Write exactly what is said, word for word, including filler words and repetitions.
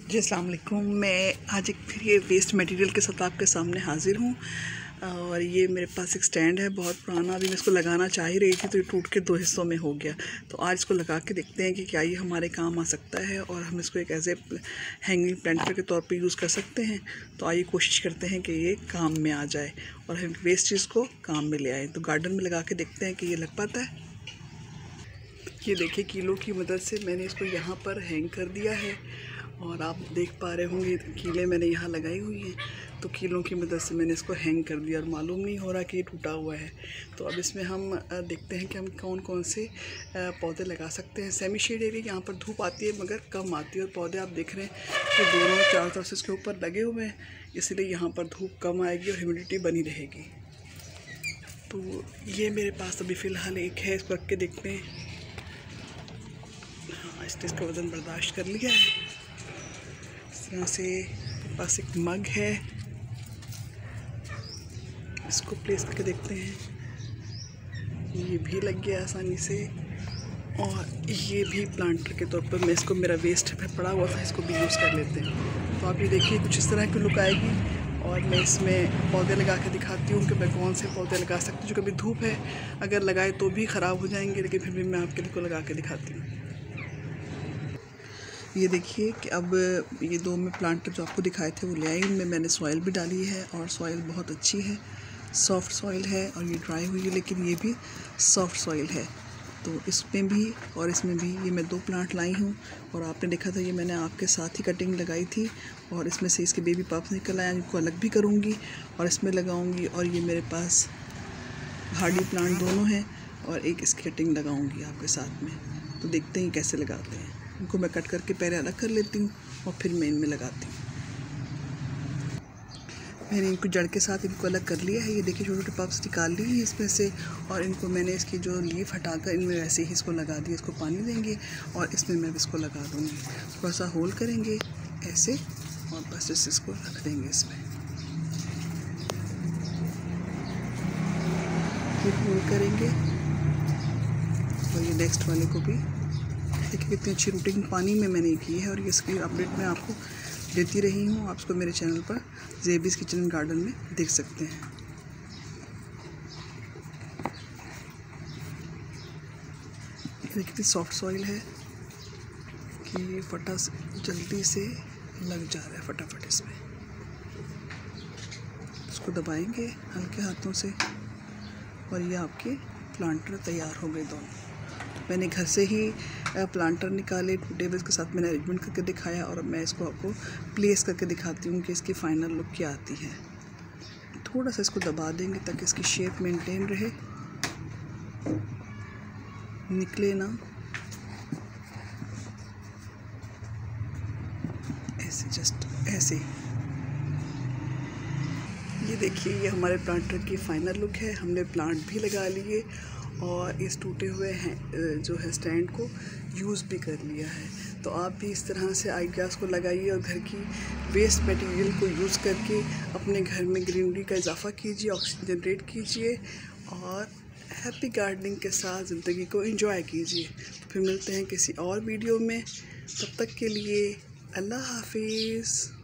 जी अस्सलाम वालेकुम। मैं आज एक फिर ये वेस्ट मटेरियल के साथ आपके सामने हाज़िर हूँ। और ये मेरे पास एक स्टैंड है बहुत पुराना, अभी मैं इसको लगाना चाह ही रही थी तो ये टूट के दो हिस्सों में हो गया। तो आज इसको लगा के देखते हैं कि क्या ये हमारे काम आ सकता है और हम इसको एक एज ए हैंगिंग प्लांटर के तौर पे यूज़ कर सकते हैं। तो आइए कोशिश करते हैं कि ये काम में आ जाए और हम वेस्ट चीज़ को काम में ले आए। तो गार्डन में लगा के देखते हैं कि ये लग पाता है। ये देखिए, कीलों की मदद से मैंने इसको यहाँ पर हैंग कर दिया है और आप देख पा रहे होंगे कीलें मैंने यहाँ लगाई हुई हैं। तो कीलों की मदद से मैंने इसको हैंग कर दिया और मालूम नहीं हो रहा कि ये टूटा हुआ है। तो अब इसमें हम देखते हैं कि हम कौन कौन से पौधे लगा सकते हैं। सेमी शेड एरिया यहाँ पर धूप आती है मगर कम आती है और पौधे आप देख रहे हैं कि दोनों चारों तरफ से इसके ऊपर लगे हुए हैं, इसलिए यहाँ पर धूप कम आएगी और ह्यूमिडिटी बनी रहेगी। तो ये मेरे पास अभी फ़िलहाल एक है, इसको रख के देखते हैं। हाँ, इसने इसका वज़न बर्दाश्त कर लिया है। इस तरह से पास एक मग है, इसको प्लेस करके देखते हैं। ये भी लग गया आसानी से और ये भी प्लांटर के तौर पर मैं इसको, मेरा वेस्ट पड़ा हुआ था, इसको भी यूज़ कर लेते हैं। तो आप ये देखिए कुछ इस तरह की लुक आएगी और मैं इसमें पौधे लगा के दिखाती हूँ कि मैं कौन से पौधे लगा सकती हूँ। जो कभी धूप है अगर लगाए तो भी ख़राब हो जाएंगे, लेकिन फिर भी मैं आपके लिए को लगा के दिखाती हूँ। ये देखिए कि अब ये दो मैं प्लांटर जो आपको दिखाए थे वो ले आई, उनमें मैंने सॉइल भी डाली है और सॉइल बहुत अच्छी है, सॉफ्ट सॉइल है और ये ड्राई हुई है लेकिन ये भी सॉफ्ट सॉइल है। तो इसमें भी और इसमें भी ये मैं दो प्लांट लाई हूँ और आपने देखा था ये मैंने आपके साथ ही कटिंग लगाई थी और इसमें से इसके बेबी पप्स निकल आए, इनको अलग भी करूँगी और इसमें लगाऊँगी। और ये मेरे पास हार्डी प्लांट दोनों हैं और एक इसकी कटिंग लगाऊँगी आपके साथ में। तो देखते हैं कैसे लगाते हैं। इनको मैं कट करके पहले अलग कर लेती हूँ और फिर मैं इनमें लगाती हूँ। मैंने इनको जड़ के साथ इनको अलग कर लिया है। ये देखिए छोटे छोटे पप्स निकाल लिए हैं इसमें से और इनको मैंने इसकी जो लीफ हटाकर इनमें वैसे ही इसको लगा दिया। इसको पानी देंगे और इसमें मैं इसको लगा दूँगी। थोड़ा सा होल करेंगे ऐसे और बस इस इसको रख देंगे इसमें। फिर होल करेंगे और ये नेक्स्ट वाले को भी। देखिए कितनी अच्छी रूटिंग पानी में मैंने की है और ये इसकी अपडेट मैं आपको देती रही हूँ। आप इसको मेरे चैनल पर ज़ेबीज़ किचन एंड गार्डन में देख सकते हैं। ये कितनी सॉफ्ट सॉइल है कि ये फटा जल्दी से लग जा रहा है फटाफट इसमें। इसको दबाएंगे हल्के हाथों से और ये आपके प्लांटर तैयार हो गए दोनों। मैंने घर से ही प्लांटर निकाले, टूटे हुए इसके साथ मैंने अरेंजमेंट करके दिखाया और मैं इसको आपको प्लेस करके दिखाती हूँ कि इसकी फ़ाइनल लुक क्या आती है। थोड़ा सा इसको दबा देंगे ताकि इसकी शेप मेंटेन रहे, निकले ना। ऐसे जस्ट ऐसे। ये देखिए ये हमारे प्लांटर की फ़ाइनल लुक है। हमने प्लांट भी लगा लिए और इस टूटे हुए हैं जो है स्टैंड को यूज़ भी कर लिया है। तो आप भी इस तरह से आइडियाज़ को लगाइए और घर की वेस्ट मटेरियल को यूज़ करके अपने घर में ग्रीनरी का इजाफा कीजिए, ऑक्सीजन जनरेट कीजिए और हैप्पी गार्डनिंग के साथ ज़िंदगी को एंजॉय कीजिए। तो फिर मिलते हैं किसी और वीडियो में, तब तक के लिए अल्लाह हाफिज़।